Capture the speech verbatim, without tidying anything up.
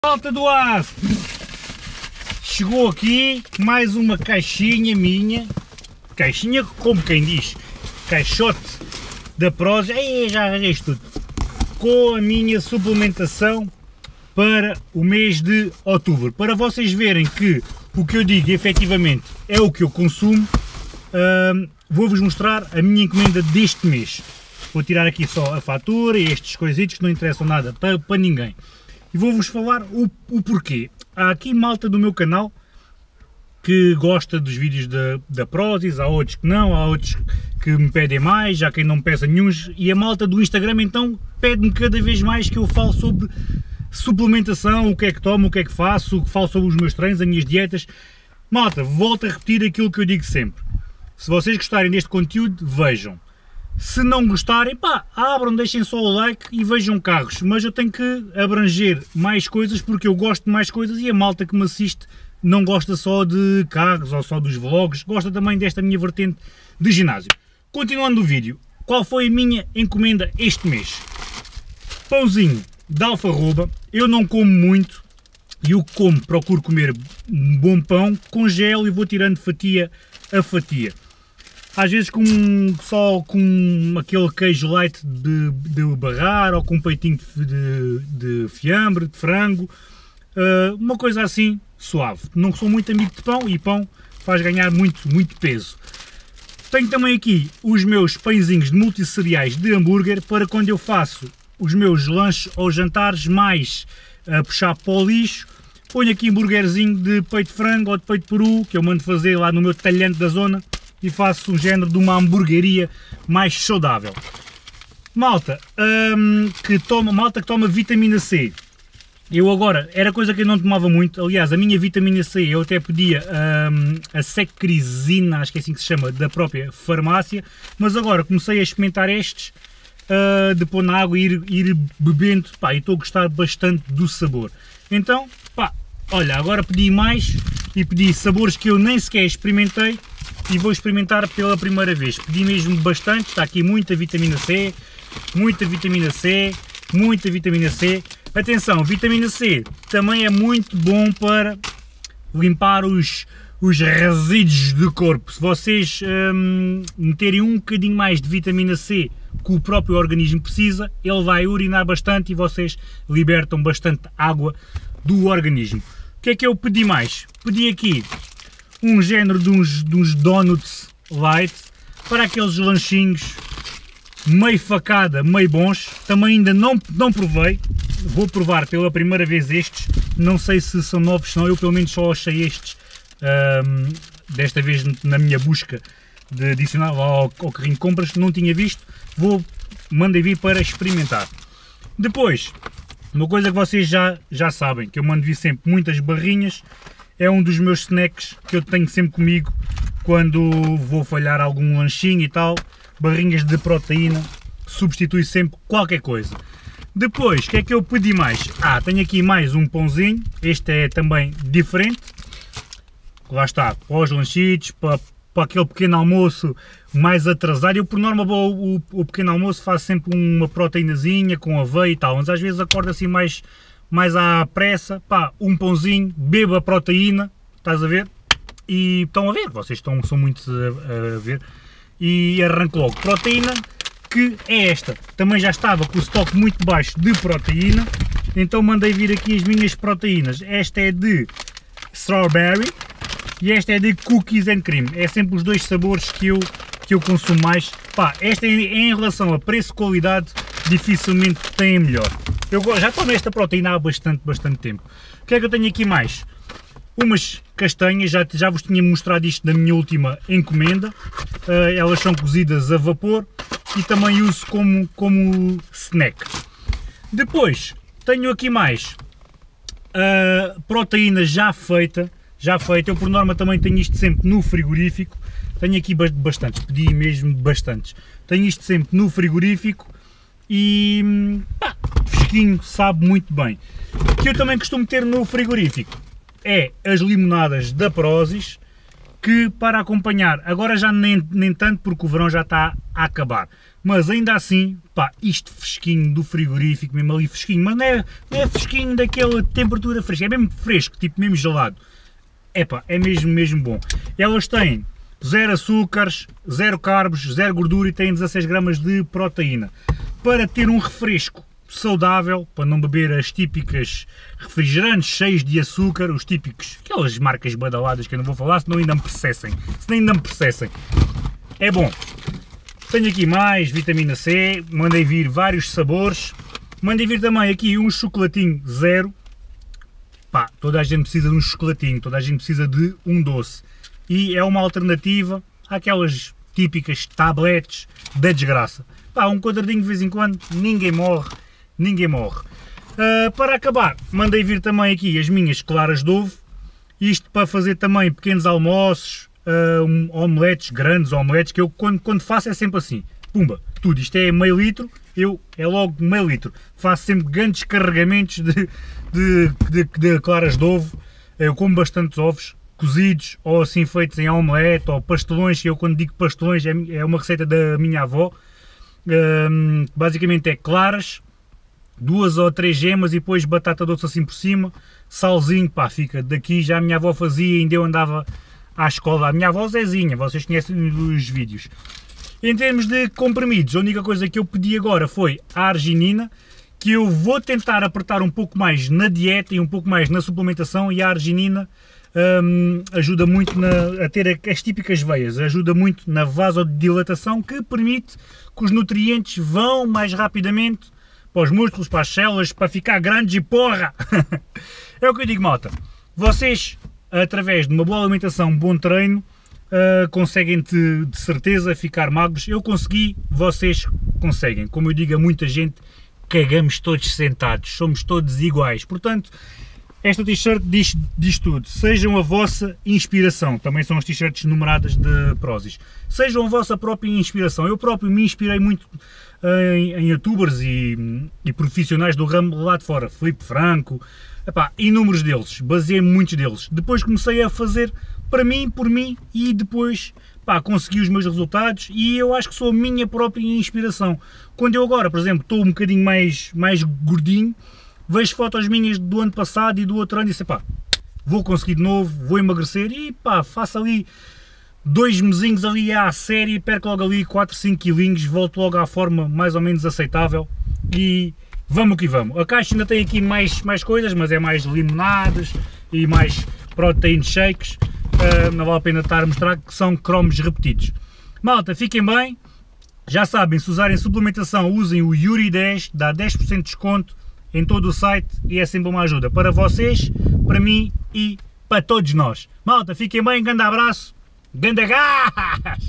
Malta do aço, chegou aqui mais uma caixinha minha, caixinha como quem diz, caixote da Prozis, aí já arranjei isto tudo, com a minha suplementação para o mês de outubro, para vocês verem que o que eu digo efetivamente é o que eu consumo. hum, Vou-vos mostrar a minha encomenda deste mês. Vou tirar aqui só a fatura e estes coisitos que não interessam nada para, para ninguém. E vou-vos falar o, o porquê. Há aqui malta do meu canal que gosta dos vídeos da, da Prozis, há outros que não, há outros que me pedem mais, há quem não me peça nenhum, e a malta do Instagram então pede-me cada vez mais que eu falo sobre suplementação, o que é que tomo, o que é que faço, o que falo sobre os meus treinos, as minhas dietas. Malta, volto a repetir aquilo que eu digo sempre. Se vocês gostarem deste conteúdo, vejam. Se não gostarem, pá, abram, deixem só o like e vejam carros, mas eu tenho que abranger mais coisas porque eu gosto de mais coisas e a malta que me assiste não gosta só de carros ou só dos vlogs, gosta também desta minha vertente de ginásio. Continuando o vídeo, qual foi a minha encomenda este mês? Pãozinho de alfarroba, eu não como muito e o que como procuro comer um bom pão, congelo e vou tirando fatia a fatia. Às vezes com, só com aquele queijo light de, de barrar ou com um peitinho de, de fiambre, de frango, uh, uma coisa assim suave. Não sou muito amigo de pão e pão faz ganhar muito, muito peso. Tenho também aqui os meus pãezinhos de multissereais de hambúrguer para quando eu faço os meus lanches ou jantares mais a puxar para o lixo. Ponho aqui hambúrguerzinho de peito de frango ou de peito de peru que eu mando fazer lá no meu talhante da zona e faço um género de uma hamburgueria mais saudável. Malta, hum, que toma, malta que toma vitamina C. Eu agora, era coisa que eu não tomava muito, aliás, a minha vitamina C eu até pedia hum, a secrizina, acho que é assim que se chama, da própria farmácia, mas agora comecei a experimentar estes, uh, de pôr na água e ir, ir bebendo, pá, e estou a gostar bastante do sabor. Então, pá, olha, agora pedi mais e pedi sabores que eu nem sequer experimentei, e vou experimentar pela primeira vez. Pedi mesmo bastante, está aqui muita vitamina C, muita vitamina C, muita vitamina C. Atenção, vitamina C também é muito bom para limpar os, os resíduos do corpo. Se vocês hum, meterem um bocadinho mais de vitamina C que o próprio organismo precisa, ele vai urinar bastante e vocês libertam bastante água do organismo. O que é que eu pedi mais? Pedi aqui um género de uns, de uns donuts light para aqueles lanchinhos meio facada, meio bons. Também ainda não, não provei, vou provar pela primeira vez estes, não sei se são novos, não, eu pelo menos só achei estes hum, desta vez na minha busca de adicionar ao, ao carrinho de compras, não tinha visto, vou, mandei vir para experimentar. Depois, uma coisa que vocês já, já sabem, que eu mando vir sempre muitas barrinhas, é um dos meus snacks que eu tenho sempre comigo quando vou falhar algum lanchinho e tal. Barrinhas de proteína, substitui sempre qualquer coisa. Depois, o que é que eu pedi mais? Ah, tenho aqui mais um pãozinho, este é também diferente. Lá está, para os lanchitos, para, para aquele pequeno almoço mais atrasado. Eu por norma o, o, o pequeno almoço faço sempre uma proteínazinha com aveia e tal, mas às vezes acordo assim mais... mais à pressa, pá, um pãozinho, bebo a proteína, estás a ver? E estão a ver, vocês estão, são muitos a, a ver, e arranco logo. Proteína, que é esta, também já estava com o estoque muito baixo de proteína, então mandei vir aqui as minhas proteínas. Esta é de strawberry e esta é de cookies and cream, é sempre os dois sabores que eu, que eu consumo mais. Pá, esta é em relação a preço-qualidade, dificilmente tem a melhor. Eu já tomei esta proteína há bastante, bastante tempo. O que é que eu tenho aqui mais? Umas castanhas, já, já vos tinha mostrado isto na minha última encomenda. Uh, elas são cozidas a vapor e também uso como, como snack. Depois, tenho aqui mais uh, proteína já feita. Já feita. Eu por norma também tenho isto sempre no frigorífico. Tenho aqui bastantes, pedi mesmo bastantes. Tenho isto sempre no frigorífico e pá, fresquinho, sabe muito bem. O que eu também costumo ter no frigorífico é as limonadas da Prozis, que para acompanhar, agora já nem, nem tanto porque o verão já está a acabar, mas ainda assim, pá, isto fresquinho do frigorífico, mesmo ali fresquinho, mas não é, não é fresquinho daquela temperatura fresca, é mesmo fresco, tipo mesmo gelado. É pá, é mesmo, mesmo bom. Elas têm zero açúcares, zero carbos, zero gordura e têm dezasseis gramas de proteína. Para ter um refresco saudável, para não beber as típicas refrigerantes cheios de açúcar, os típicos, aquelas marcas badaladas que eu não vou falar, senão ainda me processem, senão ainda me processem. É bom. Tenho aqui mais vitamina C, mandei vir vários sabores, mandei vir também aqui um chocolatinho zero. Pá, toda a gente precisa de um chocolatinho, toda a gente precisa de um doce. E é uma alternativa àquelas típicas tabletes da desgraça. Pá, um quadradinho de vez em quando, ninguém morre, ninguém morre. Uh, para acabar, mandei vir também aqui as minhas claras de ovo. Isto para fazer também pequenos almoços, uh, um, omeletes, grandes omeletes, que eu quando, quando faço é sempre assim. Pumba, tudo. Isto é meio litro, eu é logo meio litro. Faço sempre grandes carregamentos de, de, de, de claras de ovo. Eu como bastantes ovos cozidos ou assim feitos em omelete ou pastelões. Eu quando digo pastelões é, é uma receita da minha avó. Um, basicamente é claras, duas ou três gemas e depois batata doce assim por cima, salzinho, pá, fica daqui. Já a minha avó fazia, ainda eu andava à escola. A minha avó Zezinha, vocês conhecem os vídeos. Em termos de comprimidos, a única coisa que eu pedi agora foi a arginina, que eu vou tentar apertar um pouco mais na dieta e um pouco mais na suplementação, e a arginina hum, ajuda muito na, a ter as típicas veias, ajuda muito na vasodilatação, que permite que os nutrientes vão mais rapidamente para os músculos, para as células, para ficar grandes e porra! É o que eu digo, malta. Vocês, através de uma boa alimentação, um bom treino, Uh, conseguem de, de certeza ficar magros. Eu consegui, vocês conseguem. Como eu digo a muita gente, cagamos todos sentados, somos todos iguais. Portanto, esta t-shirt diz, diz tudo. Sejam a vossa inspiração. Também são as t-shirts numeradas de Prozis. Sejam a vossa própria inspiração. Eu próprio me inspirei muito uh, em, em youtubers e, e profissionais do ramo lá de fora. Filipe Franco, epá, inúmeros deles. Baseei muitos deles. Depois comecei a fazer para mim, por mim, e depois, pá, consegui os meus resultados, e eu acho que sou a minha própria inspiração. Quando eu agora, por exemplo, estou um bocadinho mais, mais gordinho, vejo fotos minhas do ano passado e do outro ano e disse, pá, vou conseguir de novo, vou emagrecer, e pá, faço ali dois mesinhos ali à série, perco logo ali quatro, cinco quilinhos, volto logo à forma mais ou menos aceitável, e vamos que vamos. A caixa ainda tem aqui mais, mais coisas, mas é mais limonadas e mais protein shakes. Uh, não vale a pena estar a mostrar que são cromos repetidos. Malta, fiquem bem, já sabem, se usarem suplementação usem o Yuri dez, dá dez por cento de desconto em todo o site e é sempre uma ajuda para vocês, para mim e para todos nós. Malta, fiquem bem, grande abraço, grande gás!